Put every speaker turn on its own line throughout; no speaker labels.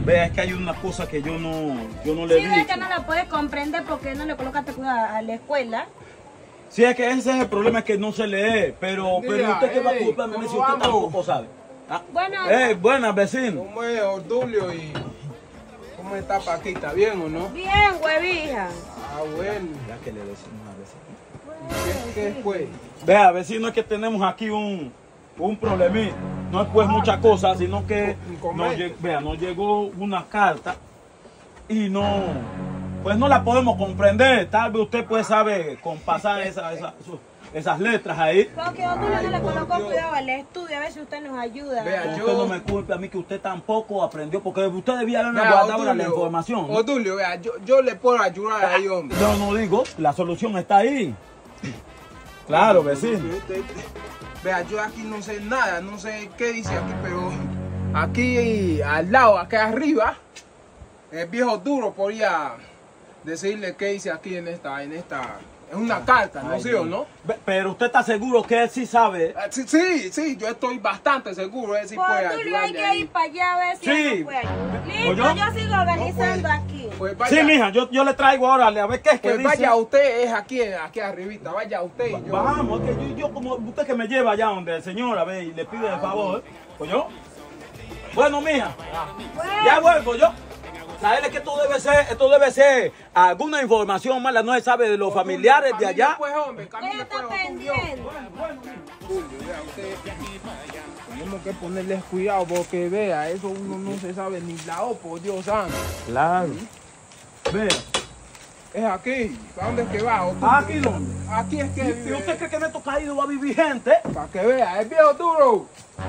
Vea, es que hay una cosa que yo no le
Sí,
digo.
es que no la puedes comprender porque no le colocaste cuidado a la escuela.
Sí, es que ese es el problema, es que no se lee. Pero
Mira,
usted que va a
ey,
culparme a mí si
¿cómo
usted
vamos?
tampoco sabe. Ah,
Bueno.
buenas, vecino.
¿Cómo es, Ordulio? ¿Y cómo está Paquita? ¿Bien o no?
Bien, huevija.
Ah, bueno.
Ya que le decimos a vecino.
¿Qué fue?
Vea, vecino, es que tenemos aquí un problemita. No es pues muchas cosas, sino que nos llegó una carta y pues no la podemos comprender. Tal vez usted pues sabe compasar esas letras ahí.
Porque Odulio no le colocó cuidado al estudio, a ver si usted nos ayuda.
Vea,
Usted no me culpe a mí que usted tampoco aprendió, porque usted debía haberme guardado la información, ¿no?
Odulio, vea, yo le puedo ayudar ahí, hombre.
Yo no digo, la solución está ahí. Claro, vecino.
Vea, yo aquí no sé nada, no sé qué dice aquí, pero aquí al lado, acá arriba, el viejo duro podría decirle qué dice aquí en esta, es una carta, ¿no? ¿Sí o no?
Pero usted está seguro que él sí sabe.
Sí, yo estoy bastante seguro, él sí puede
Odulio, hay
ayudarle
que
ahí.
ir para allá a ver si
Sí.
él nos puede ayudar. Listo,
¿Oyó?
yo sigo organizando aquí.
Pues vaya,
Sí, mija, yo le traigo ahora, a ver qué es que
pues
dice.
vaya usted, es aquí arribita, vaya usted y yo.
Vamos, es que yo como usted que me lleva allá donde el señor, a ver, y le pide el favor, pues yo. Bueno, mija, ya vuelvo yo. Sabes que esto debe ser alguna información mala, no se sabe de los familiares de allá.
Pues, hombre,
Ella
camine,
está
pues,
pendiente.
Vea usted, tenemos que ponerles cuidado porque vea, eso uno no se sabe ni la O, por Dios santo.
Claro. Vea.
Es aquí, ¿para dónde es que va?
¿Aquí dónde?
Aquí es que
¿Y
vive.
usted cree que en estos caídos va a vivir gente?
Para que vea, es viejo duro.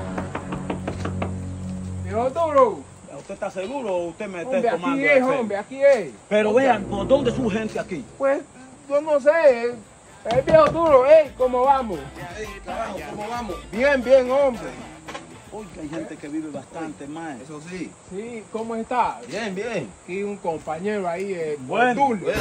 Viejo duro.
¿Usted está seguro o usted me está
Hombre,
tomando
aquí
el
es,
pelo?
hombre, aquí es.
Pero vean, ¿por dónde es su gente aquí?
Pues, yo no sé, es viejo duro, ¿cómo vamos? ¿Cómo vamos? Bien, bien, hombre.
Oiga, hay gente que vive bastante más.
Eso sí.
Sí, ¿cómo está?
Bien, bien.
Aquí un compañero ahí,
Bueno,
Ordulio.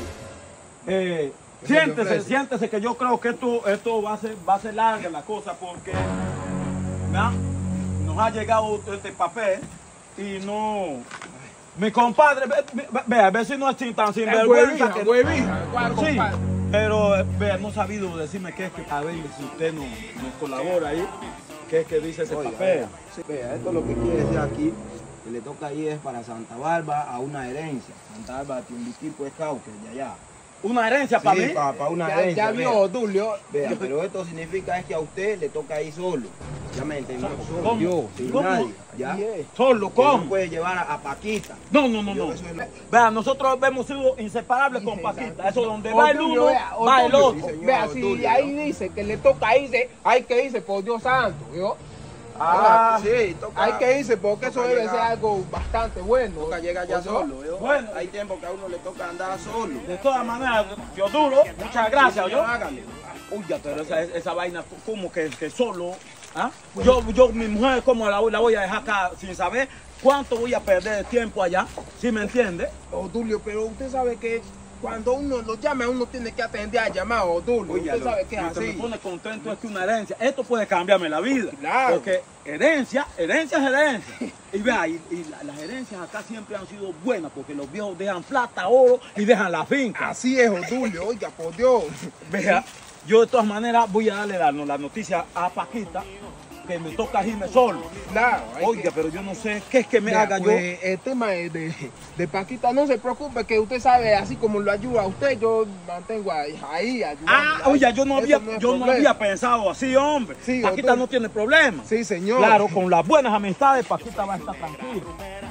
Siéntese que yo creo que esto va a ser larga la cosa porque ¿verdad? Nos ha llegado este papel y no. Mi compadre, vea, a ver si no es tan sinvergüenza que. Sí, pero vea, no ha sabido decirme qué es que a ver si usted nos colabora ahí, qué es que dice ese
Oiga,
papel.
Vea, esto lo que quiere decir aquí, que le toca ahí es para Santa Barba a una herencia. Santa Barba tiene un equipo scout que es de allá.
Una herencia para
Sí,
mí.
para una herencia.
Ya vio,
vea.
Ordulio.
Vea, pero esto significa es que a usted le toca ir solo. Ya me entendió. Solo.
¿Cómo?
Yo, sin
¿Cómo?
nadie. ¿Ya?
Solo,
Usted
¿cómo?
no puede llevar a Paquita.
No.
Yo, eso es lo-
Vea, nosotros hemos sido inseparables con Paquita. Eso donde va el
Ordulio,
uno,
vea,
va el
Ordulio,
otro.
señor,
Vea, si
Ordulio,
ahí
¿no?
dice que le toca irse, hay que irse, por Dios santo, ¿yo?
Ah,
sí, toca.
Hay que irse porque eso
toca
debe
llegar.
ser algo bastante bueno.
Toca llegar ya
¿Oyó?
solo. ¿yo?
Bueno.
Hay tiempo que a uno le toca andar solo.
de todas maneras, yo duro. Muchas gracias, yo.
Hágale.
Oye, pero esa vaina, como que solo. ¿Ah? Yo, mi mujer, ¿cómo la voy a dejar acá sin saber cuánto voy a perder de tiempo allá? ¿Sí me entiende?
Odulio, pero usted sabe que cuando uno lo llama, uno tiene que atender al llamado, Odulio.
Oye,
Usted sabe que es
lo que me
así.
pone contento es que una herencia, esto puede cambiarme la vida.
Claro.
Porque herencia es herencia. Y vea, y las herencias acá siempre han sido buenas porque los viejos dejan plata, oro y dejan la finca.
Así es, Odulio, oiga, por Dios.
Vea, yo de todas maneras voy a darle la noticia a Paquita que me toca irme solo.
Claro. hay
Oiga,
que-
pero yo no sé qué es que me
Vea,
haga
pues, el tema de Paquita, no se preocupe, que usted sabe, así como lo ayuda a usted, yo mantengo ahí ayudando.
Ah, oye, yo no
Eso es
había
problema.
pensado así, hombre.
Sí,
Paquita
doctor.
no tiene problema.
Sí, señor.
Claro, con las buenas amistades, Paquita va a estar tranquilo.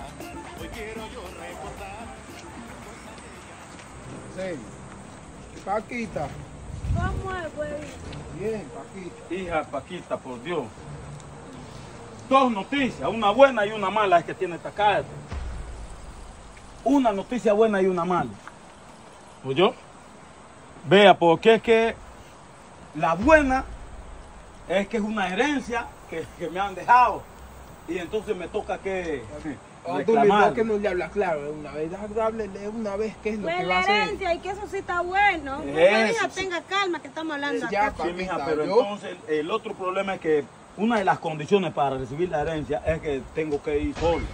Sí. Paquita.
¿Cómo es, huevito?
Bien, Paquita.
Hija Paquita, por Dios. Dos noticias, una buena y una mala es que tiene esta carta. Una noticia buena y una mala. ¿Oyó? Vea, porque es que la buena es que es una herencia que me han dejado. Y entonces me toca que
Odulio,
reclamar.
¿por qué no le habla claro de una vez? Háblele una vez qué es lo
Pues
que va a
la
hacer.
herencia y que eso sí está bueno.
Eso,
Huevija,
sí.
tenga calma que estamos hablando
Ya,
acá.
Sí, mija,
Paquita,
pero
¿yo?
entonces el otro problema es que una de las condiciones para recibir la herencia es que tengo que ir solo.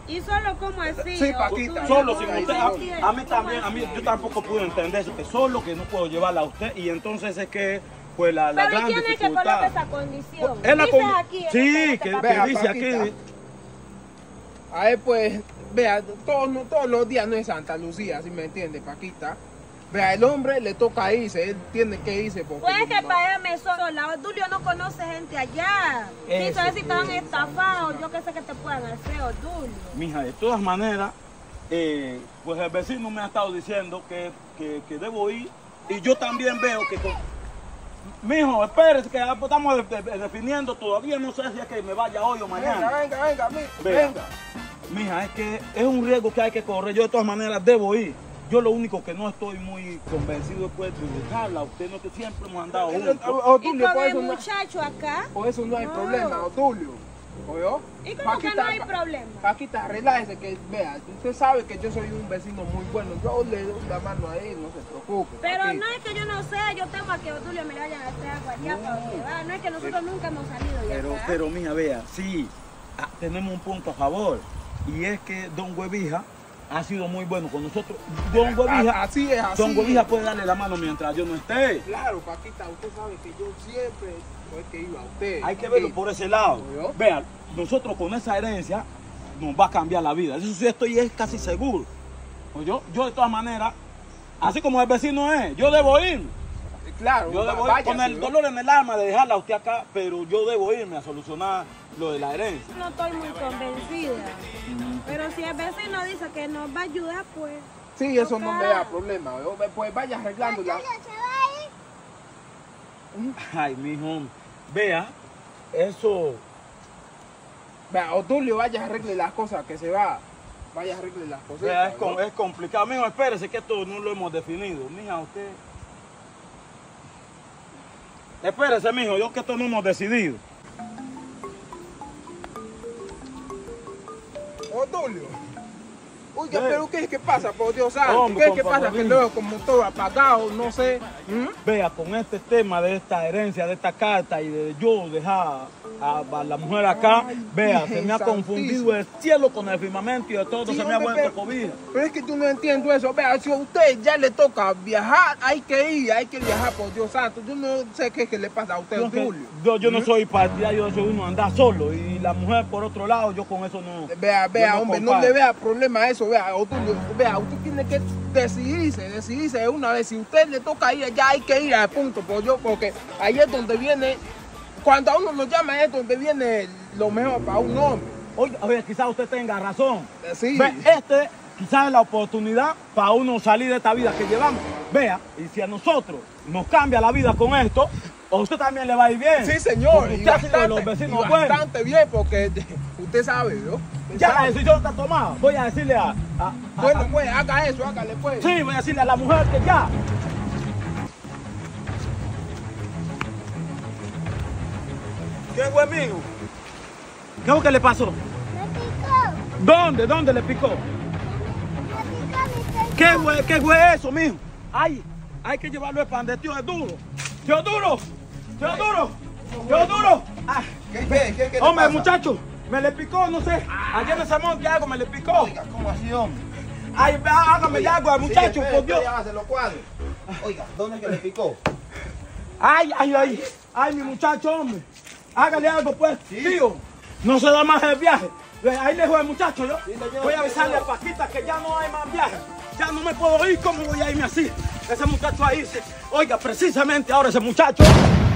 Y solo como así.
Sí, Paquita.
Solo
no,
sin
no
usted,
entiendo.
a mí también, a mí yo tampoco pude entender eso, que solo que no puedo llevarla a usted y entonces es que pues la
Pero ¿y
gran
quién es que
dificultad.
coloca esa condición?
Es la
Dices
con-
aquí en
sí,
este
que
papel.
Vea,
dice
Paquita.
aquí.
A ver, pues, vea, todos los días no es Santa Lucía, ¿sí me entiende, Paquita? Vea, el hombre le toca irse, él tiene que irse porque...
Pues que
no-
para allá me sola. Odulio no conoce gente allá. Si
Eso
sabes si
sí,
estaban
eso
estafados, yo que sé que te puedan hacer, Odulio.
Mija, de todas maneras, pues el vecino me ha estado diciendo que debo ir y yo también veo que... Mijo, espérese que estamos definiendo, todavía no sé si es que me vaya hoy o mañana.
Venga,
Vea.
venga.
Mija, es que es un riesgo que hay que correr, yo de todas maneras debo ir. Yo lo único que no estoy muy convencido pues de dejarla, usted no que siempre hemos andado juntos.
Y
Otulio,
con
por
el
eso no,
muchacho acá.
por eso no hay
No.
problema, Otulio. ¿Oyó?
¿Y cómo que no hay
Pa-
problema?
Paquita, relájese que, vea, usted sabe que yo soy un vecino muy bueno. Yo le doy la mano a él, no se preocupe.
Pero
Paquita.
no es que yo no sé, yo tengo a que Odulio me le vayan a hacer algo allá para donde va. No es que nosotros nunca hemos salido de acá.
Pero mija, vea, sí, tenemos un punto a favor y es que Don Huevija ha sido muy bueno con nosotros. Don Huevija,
Así es, así
Don Huevija
es.
puede darle la mano mientras yo no esté.
Claro, Paquita, usted sabe que yo siempre soy que iba a usted.
Hay que verlo por ese lado.
¿Oyó?
Vea, nosotros con esa herencia nos va a cambiar la vida. Eso sí estoy es casi seguro. Yo de todas maneras, así como el vecino es, yo debo ir.
Claro,
Yo debo ir
váyase,
con el
¿oyó?
dolor en el alma de dejarla a usted acá, pero yo debo irme a solucionar lo de la herencia.
No estoy muy convencida. Pero si el vecino dice que nos va a ayudar, pues.
Sí, eso no me
toca.
da problema. ¿oyó? Pues vaya arreglándola.
Ay, mijo, vea, eso...
Vea, Otulio, vaya arregle las cosas que se va. Vaya arregle las cosas.
Vea, es complicado. Mijo, espérese que esto no lo hemos definido. Mija, usted... Espérese, mijo, yo que esto no hemos decidido.
Otulio. Oiga,
Ve.
pero ¿qué es que pasa, por Dios santo?
Hombre,
¿Qué es que
compa
pasa? Que
Rodrigo.
luego como todo apagado, no sé. ¿Mm?
Vea, con este tema de esta herencia, de esta carta y de yo dejar a la mujer acá,
Ay,
vea,
Virgen
se me ha confundido
Santísima.
el cielo con el firmamento y de todo,
Sí,
se me ha
hombre,
vuelto cobija.
pero es que yo no entiendo eso. Vea, si a usted ya le toca viajar, hay que viajar, por Dios santo. Yo no sé qué es que le pasa a usted, Otulio.
Yo no soy partidario de eso, uno andar solo y la mujer por otro lado, yo con eso no.
Vea,
yo
hombre, no
comparto.
le vea problema a eso, vea, Otulio, vea, usted tiene que decidirse de una vez. Si usted le toca ir, ya hay que ir al punto, porque ahí es donde viene, cuando a uno lo llama es donde viene lo mejor para un hombre.
Oye, quizás usted tenga razón.
Sí.
Ve, quizás es la oportunidad para uno salir de esta vida que llevamos. Vea, y si a nosotros nos cambia la vida con esto, a usted también le va a ir bien.
Sí, señor,
Porque
y
usted ha sido de los
bastante,
vecinos
y
buenos.
bastante bien, porque usted sabe, ¿no? Usted
Ya la
sabe.
decisión está tomada. Voy a decirle
Bueno, pues, haga eso, hágale, pues.
sí, voy a decirle a la mujer que ya. ¿Qué fue, mijo? ¿Qué es lo que le pasó? ¿Dónde le picó? ¿Qué fue eso, mijo? Ay, hay que llevarlo al pan de tío Duro. ¡Tío Duro! ¡Tío Duro! ¡Tío Duro! Ah,
¿Qué le
hombre,
pasa?
muchacho, me le picó, no sé. Ayer en ese monte algo me le picó.
Oiga, ¿cómo así, hombre?
Ay, hágame algo al muchacho,
Sí,
por Dios.
ya se lo cuadre. Oiga, ¿dónde es que le picó?
Ay, mi muchacho, hombre. Hágale algo, pues,
Sí.
tío. No se da más el viaje. Ahí lejos el muchacho, yo.
Sí, señor,
Voy a
sí,
avisarle a
señor.
Paquita que ya no hay más viaje. Ya no me puedo ir, ¿cómo voy a irme así? Ese muchacho ahí, oiga, precisamente ahora ese muchacho